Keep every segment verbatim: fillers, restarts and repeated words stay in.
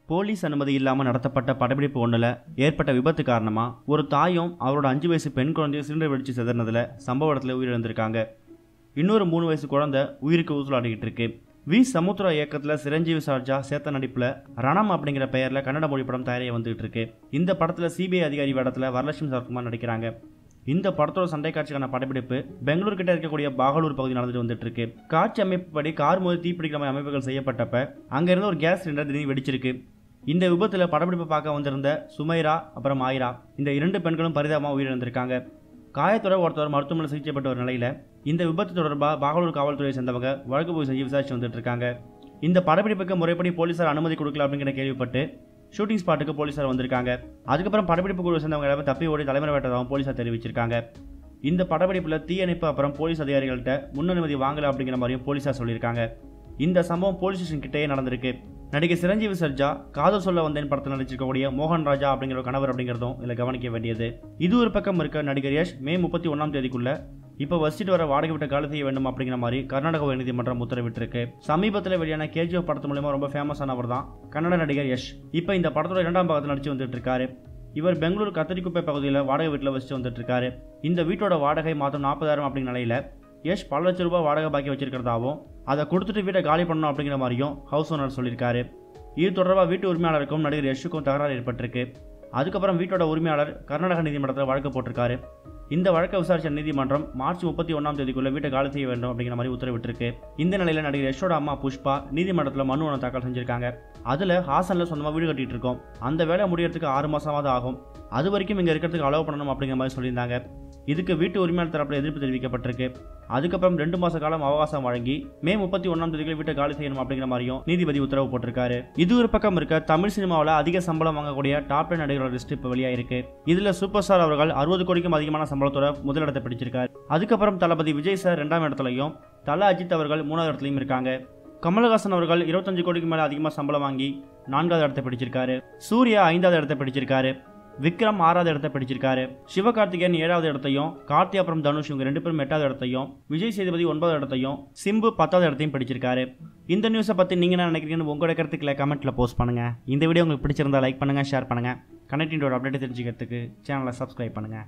Police அனுமதி இல்லாமல் நடத்தப்பட்ட படப்பிடிப்பு ஒன்றில் ஏற்பட்ட விபத்து காரணமாக ஒரு தாயும் அவரோட அஞ்சு வயசு பெண் குழந்தையும் சிலிண்டர் வெடிச்சு சிதறினதில் சம்பவ இடத்துல உயிரிழந்திருக்காங்க. இன்னொரு மூணு வயசு குழந்தை உயிருக்கு ஊசலாடிக்கிட்டு இருக்கு. வி சமுத்திரா இயக்கத்தில் சிரஞ்சீவி சர்ஜா சேத்த நடிப்பில் ரணம் அப்படிங்கிற பெயரில் கன்னட மொழி படம் தயாராகி வந்துகிட்டு இருக்கு. இந்த படத்தில் சிபிஐ அதிகாரி வேடத்தில் வரலட்சுமி சரத்குமார் நடிக்கிறாங்க. இந்த படத்தோட சண்டை காட்சிக்கான படப்பிடிப்பு பெங்களூர் கிட்ட இருக்கக்கூடிய பாகலூர் பகுதி நடந்துட்டு வந்துட்டு இருக்கு. காட்சி அமைப்புப்படி கார் மோதி தீப்பிடிக்கிற மாதிரி அமைப்புகள் செய்யப்பட்டப்ப அங்க இருந்து ஒரு கேஸ் சிலிண்டர் திடீர்னு வெடிச்சிருக்கு. இந்த விபத்துல படப்பிடிப்பு பார்க்க வந்திருந்த சுமைரா அப்புறம் ஆயிரா இந்த இரண்டு பெண்களும் பரிதாபமாக உயிரிழந்திருக்காங்க. காயத்தோட ஒருத்தவர் மருத்துவமனை சிகிச்சைப்பட்ட ஒரு நிலையில இந்த விபத்து தொடர்பாக பாகலூர் காவல்துறையை சேர்ந்தவங்க வழக்கு பதிவு செய்ய விசாரிச்சு வந்துட்டு இருக்காங்க. இந்த படப்பிடிப்புக்கு முறைப்படி போலீசார் அனுமதி கொடுக்கல அப்படிங்கிற கேள்விப்பட்டு ஷூட்டிங் ஸ்பாட்டுக்கு போலீசார் வந்திருக்காங்க. அதுக்கப்புறம் படப்பிடிப்பு குழு சேர்ந்தவங்க எல்லாமே தப்பி ஓடி தலைமுறை வேட்டதாகவும் போலீசார் தெரிவிச்சிருக்காங்க. இந்த படப்பிடிப்பில் தீயணைப்பு அப்புறம் போலீஸ் அதிகாரிகள்கிட்ட முன் அனுமதி வாங்கல அப்படிங்கிற மாதிரியும் போலீசார் சொல்லியிருக்காங்க. இந்த சம்பவம் போலீஸ் ஸ்டேஷன் கிட்டேயே நடந்திருக்கு. நடிகை சிரஞ்சீவி சர்ஜா காதல் சொல்ல வந்தேன் படத்தில் நடிச்சிருக்கக்கூடிய மோகன் ராஜா அப்படிங்கிற கணவர் அப்படிங்கிறதும் இதில் கவனிக்க வேண்டியது. இது ஒரு பக்கம் இருக்க நடிகர் யஷ் மே முப்பத்தி ஒன்னாம் தேதிக்குள்ள இப்போ வசிட்டு வர வாடகை விட்ட காலி செய்ய வேண்டும் அப்படிங்கிற மாதிரி கர்நாடக உயர்நீதிமன்றம் உத்தரவிட்டிருக்கு. சமீபத்தில் வெளியான கேஜிஎஃப் படத்து மூலமா ரொம்ப ஃபேமஸ் ஆனவர் தான் கன்னட நடிகர் யஷ். இப்போ இந்த படத்தோட இரண்டாம் பாகத்தில் நடிச்சு வந்துட்டு இருக்காரு. இவர் பெங்களூர் கத்தரிக்குப்பை பகுதியில் வாடகை வீட்டில் வசிச்சு வந்துட்டு இருக்காரு. இந்த வீட்டோட வாடகை மாதம் நாற்பதாயிரம் அப்படிங்கிற நிலையில யஷ் பல லட்சம் ரூபாய் வாடகை பாக்கி வச்சிருக்கிறதாவும் அதை கொடுத்துட்டு வீட்டை காலி பண்ணணும் அப்படிங்கிற மாதிரியும் ஹவுஸ் ஓனர் சொல்லியிருக்காரு. இது தொடர்பாக வீட்டு உரிமையாளருக்கும் நடிகர் யஷுக்கும் தகராறு ஏற்பட்டிருக்கு. அதுக்கப்புறம் வீட்டோட உரிமையாளர் கர்நாடக நீதிமன்றத்தில் வழக்கு போட்டிருக்காரு. இந்த வழக்கை விசாரிச்ச நீதிமன்றம் மார்ச் முப்பத்தி ஒன்னாம் தேதிக்குள்ள வீட்டை காலி செய்ய வேண்டும் அப்படிங்கிற மாதிரி உத்தரவிட்டிருக்கு. இந்த நிலையில நடிகர் யஷோட அம்மா புஷ்பா நீதிமன்றத்தில் மனு ஒன்று தாக்கல் செஞ்சிருக்காங்க. அதுல ஹாசன்ல சொந்தமா வீடு கட்டிட்டு இருக்கோம், அந்த வேலை முடியறதுக்கு ஆறு மாசமாவது ஆகும், அது வரைக்கும் இங்க இருக்கிறதுக்கு அலோவ் பண்ணணும் அப்படிங்கிற மாதிரி சொல்லியிருந்தாங்க. இதுக்கு வீட்டு உரிமையாளர் தரப்புல எதிர்ப்பு தெரிவிக்கப்பட்டிருக்கு. அதுக்கப்புறம் ரெண்டு மாச காலம் அவகாசம் வழங்கி மே முப்பத்தி ஒன்னாம் தேதிக்குள்ள வீட்டை காலி செய்யணும் அப்படிங்கிற மாதிரியும் நீதிபதி உத்தரவு போட்டிருக்காரு. இது ஒரு பக்கம் இருக்க தமிழ் சினிமாவில் அதிக சம்பளம் வாங்கக்கூடிய டாப் டென் நடிகர்களோட லிஸ்ட் இப்போ வெளியாயிருக்கு. இதுல சூப்பர் ஸ்டார் அவர்கள் அறுபது கோடிக்கும் அதிகமான சம்பளத்தோட முதலிடத்தை பிடிச்சிருக்காரு. அதுக்கப்புறம் தளபதி விஜய் சார் இரண்டாம் இடத்துலையும் தல அஜித் அவர்கள் மூணாவது இடத்துலையும் இருக்காங்க. கமலஹாசன் அவர்கள் இருபத்தஞ்சு கோடிக்கு மேல அதிகமாக சம்பளம் வாங்கி நான்காவது இடத்தை பிடிச்சிருக்காரு. சூர்யா ஐந்தாவது இடத்தை பிடிச்சிருக்காரு. விக்ரம் ஆறாவது இடத்தை பிடிச்சிருக்காரு. சிவகார்த்திகேயன் ஏழாவது இடத்தையும், கார்த்தி அப்புறம் தனுஷ் இவங்க ரெண்டு பேரும் எட்டாவது இடத்தையும், விஜய் சேதுபதி ஒன்பதாவது இடத்தையும், சிம்பு பத்தாவது இடத்தையும் பிடிச்சிருக்காரு. இந்த நியூஸை பற்றி நீங்கள் என்ன நினைக்கிறீங்கன்னு உங்களோட கருத்துக்களை கமெண்ட்டில் போஸ்ட் பண்ணுங்கள். இந்த வீடியோ உங்களுக்கு பிடிச்சிருந்தா லைக் பண்ணுங்கள், ஷேர் பண்ணுங்கள். கனெக்டிங்கோட அப்டேட் தெரிஞ்சுக்கிறதுக்கு சேனலை சப்ஸ்கிரைப் பண்ணுங்கள்.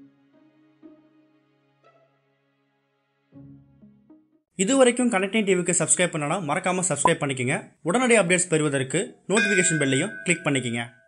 இது வரைக்கும் கனெக்டிங் டிவிக்கு சப்ஸ்கிரைப் பண்ணனா மறக்காமல் சப்ஸ்கிரைப் பண்ணிக்கங்க. உடனடி அப்டேட்ஸ் பெறுவதற்கு நோட்டிஃபிகேஷன் பெல்லையும் கிளிக் பண்ணிக்கங்க.